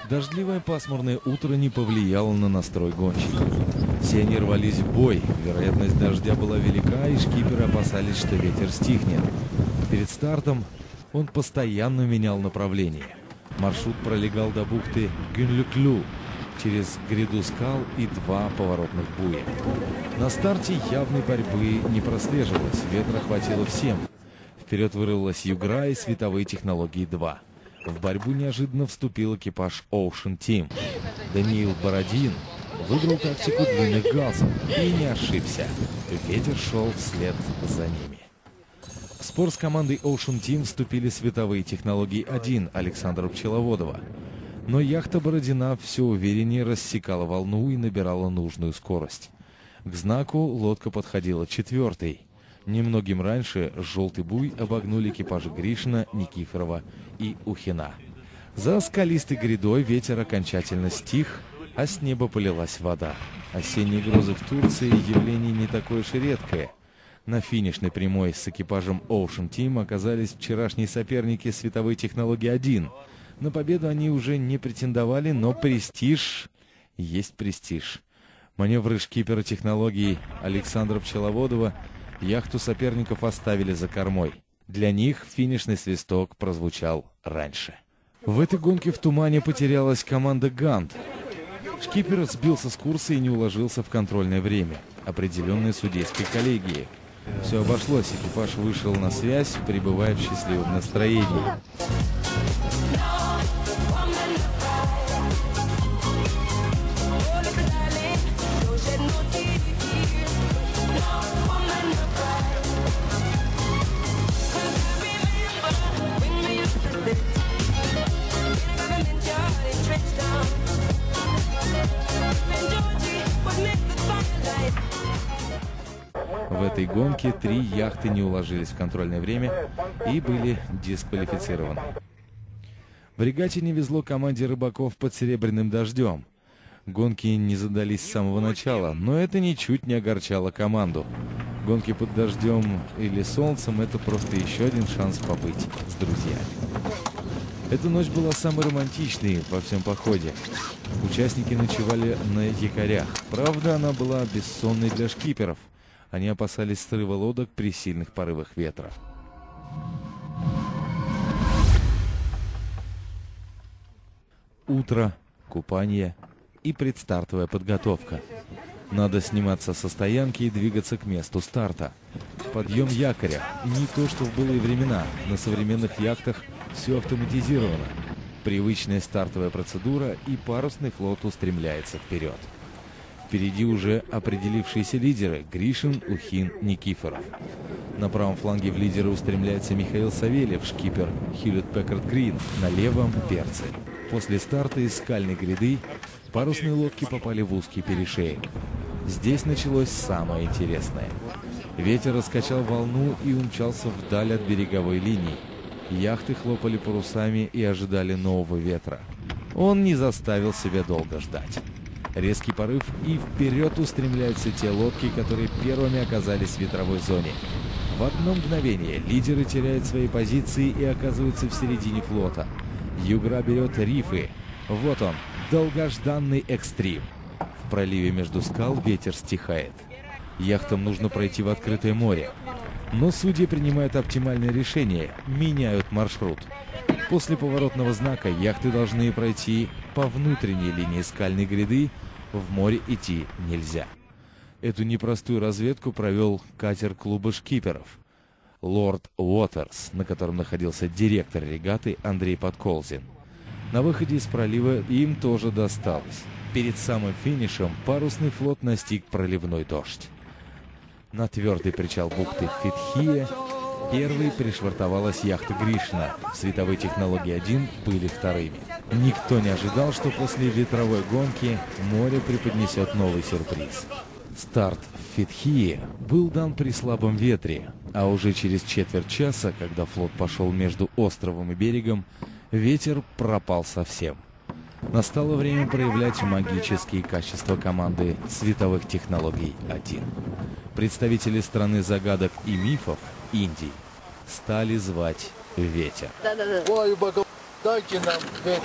Дождливое пасмурное утро не повлияло на настрой гонщиков. Все они рвались в бой, вероятность дождя была велика, и шкиперы опасались, что ветер стихнет. Перед стартом он постоянно менял направление. Маршрут пролегал до бухты Гюнлюклю, через гряду скал и 2 поворотных буя. На старте явной борьбы не прослеживалось, ветра хватило всем. Вперед вырвалась Югра и световые технологии 2. В борьбу неожиданно вступил экипаж Ocean Team. Даниил Бородин выбрал тактику длинных галсов и не ошибся. Ветер шел вслед за ними. В спор с командой Ocean Team вступили световые технологии 1 Александра Пчеловодова. Но яхта Бородина все увереннее рассекала волну и набирала нужную скорость. К знаку лодка подходила 4-й. Немногим раньше желтый буй обогнули экипажи Гришина, Никифорова и Ухина. За скалистой грядой ветер окончательно стих, а с неба полилась вода. Осенние грозы в Турции явление не такое уж и редкое. На финишной прямой с экипажем Ocean Team оказались вчерашние соперники световой технологии 1. На победу они уже не претендовали, но престиж есть престиж. Маневры шкипера технологий Александра Пчеловодова яхту соперников оставили за кормой. Для них финишный свисток прозвучал раньше. В этой гонке в тумане потерялась команда Гант. Шкипер сбился с курса и не уложился в контрольное время, определенное судейской коллегией. Все обошлось, экипаж вышел на связь, пребывая в счастливом настроении. В этой гонке 3 яхты не уложились в контрольное время и были дисквалифицированы. В регате не везло команде рыбаков под Серебряным дождем. Гонки не задались с самого начала, но это ничуть не огорчало команду. Гонки под дождем или солнцем — это просто еще один шанс побыть с друзьями. Эта ночь была самой романтичной во всем походе. Участники ночевали на якорях. Правда, она была бессонной для шкиперов. Они опасались срыва лодок при сильных порывах ветра. Утро, купание и предстартовая подготовка. Надо сниматься со стоянки и двигаться к месту старта. Подъем якоря. Не то, что в былые времена. На современных яхтах все автоматизировано. Привычная стартовая процедура, и парусный флот устремляется вперед. Впереди уже определившиеся лидеры – Гришин, Ухин, Никифоров. На правом фланге в лидеры устремляется Михаил Савельев, шкипер Хьюлетт-Пеккард Грин, на левом – Перцы. После старта из скальной гряды парусные лодки попали в узкий перешеек. Здесь началось самое интересное. Ветер раскачал волну и умчался вдаль от береговой линии. Яхты хлопали парусами и ожидали нового ветра. Он не заставил себя долго ждать. Резкий порыв, и вперед устремляются те лодки, которые первыми оказались в ветровой зоне. В одно мгновение лидеры теряют свои позиции и оказываются в середине флота. Югра берет рифы. Вот он, долгожданный экстрим. В проливе между скал ветер стихает. Яхтам нужно пройти в открытое море. Но судьи принимают оптимальное решение, меняют маршрут. После поворотного знака яхты должны пройти по внутренней линии скальной гряды, в море идти нельзя. Эту непростую разведку провел катер клуба шкиперов «Лорд Уотерс», на котором находился директор регаты Андрей Подколзин. На выходе из пролива им тоже досталось. Перед самым финишем парусный флот настиг проливной дождь. На твердый причал бухты Фитхия первой пришвартовалась яхта Гришина. Световые технологии 1 были вторыми. Никто не ожидал, что после ветровой гонки море преподнесет новый сюрприз. Старт в Фитхие был дан при слабом ветре, а уже через четверть часа, когда флот пошел между островом и берегом, ветер пропал совсем. Настало время проявлять магические качества команды световых технологий 1. Представители страны загадок и мифов Индии стали звать ветер. Дайте нам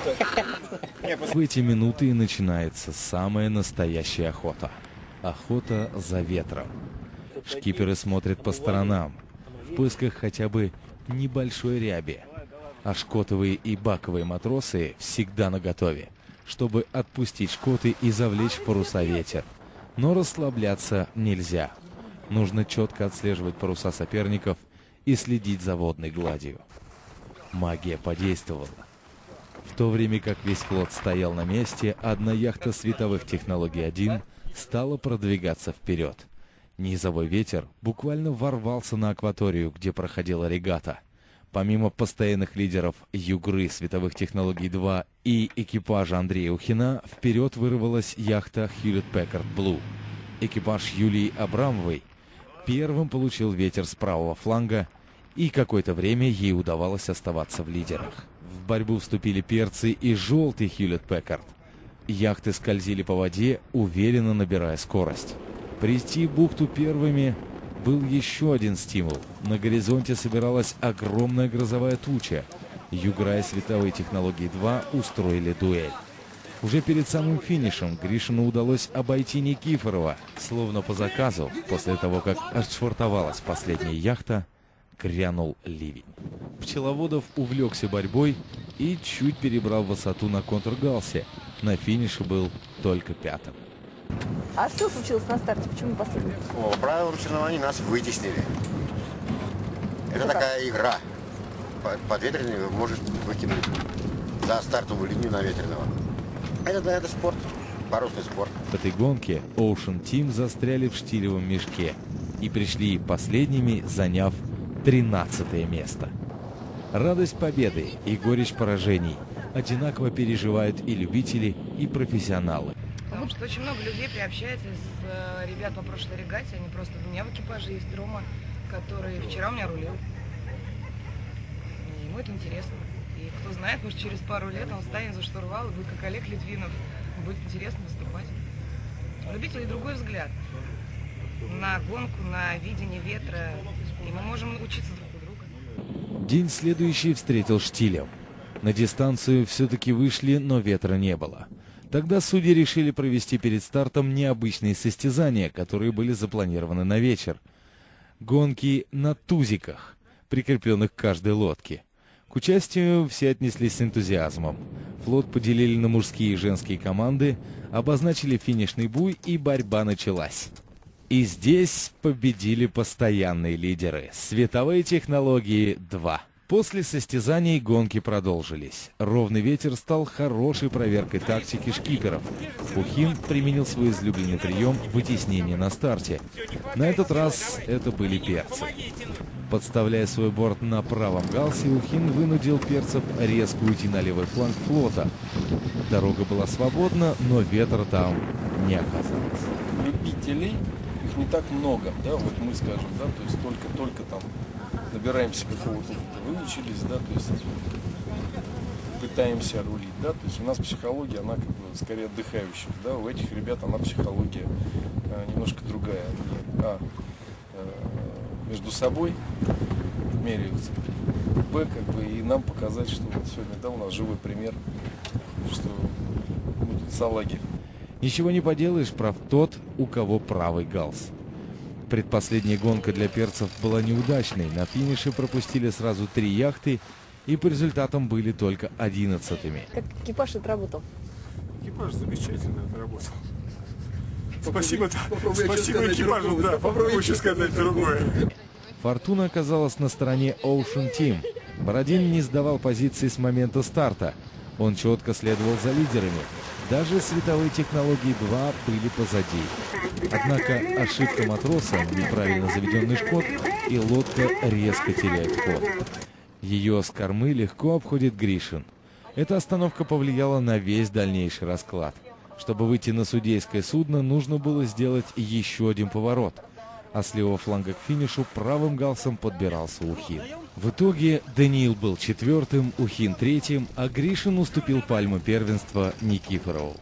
это. В эти минуты и начинается самая настоящая охота. Охота за ветром. Шкиперы смотрят по сторонам, в поисках хотя бы небольшой ряби. А шкотовые и баковые матросы всегда наготове, чтобы отпустить шкоты и завлечь в паруса ветер. Но расслабляться нельзя. Нужно четко отслеживать паруса соперников и следить за водной гладью. Магия подействовала. В то время как весь флот стоял на месте, одна яхта световых технологий 1 стала продвигаться вперед. Низовой ветер буквально ворвался на акваторию, где проходила регата. Помимо постоянных лидеров Югры световых технологий 2 и экипажа Андрея Ухина, вперед вырвалась яхта Hewlett Packard Blue. Экипаж Юлии Абрамовой первым получил ветер с правого фланга, и какое-то время ей удавалось оставаться в лидерах. В борьбу вступили перцы и желтый Hewlett Packard. Яхты скользили по воде, уверенно набирая скорость. Прийти в бухту первыми был еще один стимул. На горизонте собиралась огромная грозовая туча. Югра и световые технологии 2 устроили дуэль. Уже перед самым финишем Гришину удалось обойти Никифорова. Словно по заказу, после того, как отшвартовалась последняя яхта, грянул ливень. Пчеловодов увлекся борьбой и чуть перебрал высоту на контргалсе. На финише был только пятым. А что случилось на старте? Почему последний? По правилам соревнований нас вытеснили. Это такая игра. Подветренный может выкинуть за стартовую линию на ветреного. Это спорт, парусный спорт. В этой гонке Ocean Team застряли в штилевом мешке и пришли последними, заняв 13-е место. Радость победы и горечь поражений одинаково переживают и любители, и профессионалы. Потому что очень много людей приобщается с ребят по прошлой регате. Они просто у меня в экипаже есть Рома, который вчера у меня рулил. И ему это интересно. И кто знает, может через пару лет он встанет за штурвал и будет как Олег Литвинов. Будет интересно выступать. У любителей другой взгляд на гонку, на видение ветра. И мы можем учиться друг у друга. День следующий встретил штилем. На дистанцию все-таки вышли, но ветра не было. Тогда судьи решили провести перед стартом необычные состязания, которые были запланированы на вечер. Гонки на тузиках, прикрепленных к каждой лодке. К участию все отнеслись с энтузиазмом. Флот поделили на мужские и женские команды, обозначили финишный буй, и борьба началась. И здесь победили постоянные лидеры — световые технологии 2. После состязаний гонки продолжились. Ровный ветер стал хорошей проверкой тактики шкиперов. Ухин применил свой излюбленный прием вытеснения на старте. На этот раз это были перцы. Подставляя свой борт на правом галсе, Ухин вынудил перцев резко уйти на левый фланг флота. Дорога была свободна, но ветра там не оказалось. Любителей их не так много, да, вот мы скажем, да, то есть только там набираемся какого-то, выучились, да, то есть пытаемся рулить, да, то есть у нас психология, она как бы скорее отдыхающая, да, у этих ребят она психология немножко другая, они между собой меряются, б, как бы, и нам показать, что вот сегодня, да, у нас живой пример, что мы тут салаги. Ничего не поделаешь, прав тот, у кого правый галс. Предпоследняя гонка для перцев была неудачной. На финише пропустили сразу 3 яхты, и по результатам были только 11-ми. Как экипаж отработал? Экипаж замечательно отработал. Спасибо экипажу, да, попробую еще сказать другое. Фортуна оказалась на стороне Ocean Team. Бородин не сдавал позиции с момента старта. Он четко следовал за лидерами. Даже световые технологии 2 были позади. Однако ошибка матроса, неправильно заведенный шкот, и лодка резко теряет ход. Ее с кормы легко обходит Гришин. Эта остановка повлияла на весь дальнейший расклад. Чтобы выйти на судейское судно, нужно было сделать еще один поворот. А с левого фланга к финишу правым галсом подбирался Ухин. В итоге Даниил был 4-м, Ухин 3-м, а Гришин уступил пальму первенства Никифорову.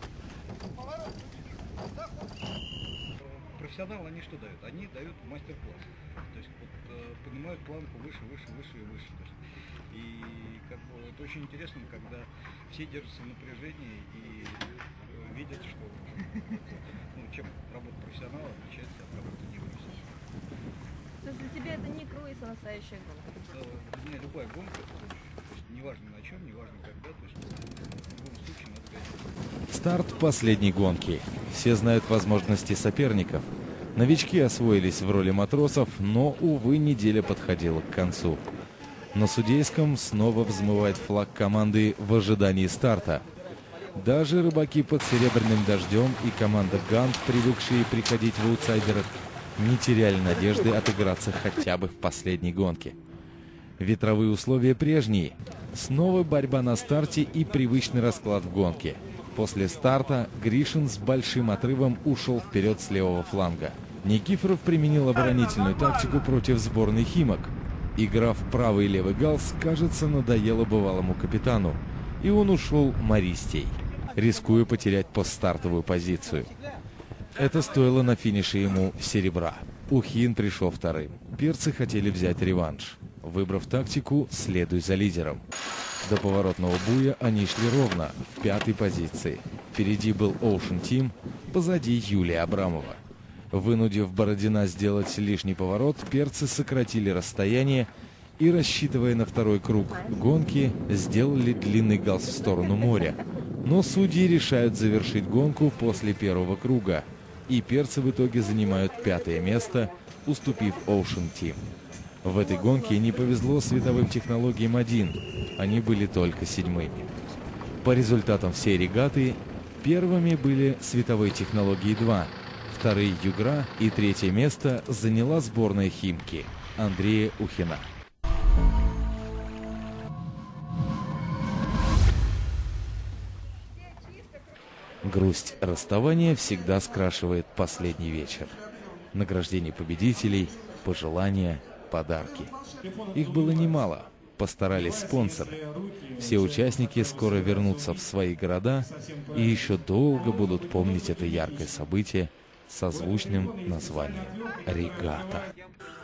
Профессионалы, они что дают? Они дают мастер-класс. То есть вот, поднимают планку выше и выше. И как бы это очень интересно, когда все держатся в напряжении и видят, что чем работа профессионала отличается от работы непрофессионала. То есть для тебя это не круиз, а настоящая гонка? Для меня любая гонка, то есть неважно на чем, неважно когда, то есть в любом случае надо гонять. Старт последней гонки. Все знают возможности соперников. Новички освоились в роли матросов, но, увы, неделя подходила к концу. На судейском снова взмывает флаг команды в ожидании старта. Даже рыбаки под серебряным дождем и команда Гант, привыкшие приходить в аутсайдерах, не теряли надежды отыграться хотя бы в последней гонке. Ветровые условия прежние. Снова борьба на старте и привычный расклад в гонке. После старта Гришин с большим отрывом ушел вперед с левого фланга. Никифоров применил оборонительную тактику против сборной «Химок». Игра в правый и левый галс, кажется, надоела бывалому капитану, и он ушел мористей, рискуя потерять постстартовую позицию. Это стоило на финише ему серебра. Ухин пришел вторым. Перцы хотели взять реванш. Выбрав тактику, следуй за лидером. До поворотного буя они шли ровно, в 5-й позиции. Впереди был Ocean Team, позади Юлия Абрамова. Вынудив Бородина сделать лишний поворот, перцы сократили расстояние и, рассчитывая на второй круг гонки, сделали длинный галс в сторону моря. Но судьи решают завершить гонку после первого круга, и перцы в итоге занимают 5-е место, уступив Ocean Team. В этой гонке не повезло световым технологиям 1, они были только 7-ми. По результатам всей регаты первыми были световые технологии 2, вторые Югра и 3-е место заняла сборная Химки Андрея Ухина. Грусть расставания всегда скрашивает последний вечер. Награждение победителей, пожелания, подарки. Их было немало, постарались спонсоры. Все участники скоро вернутся в свои города и еще долго будут помнить это яркое событие со звучным названием «Регата».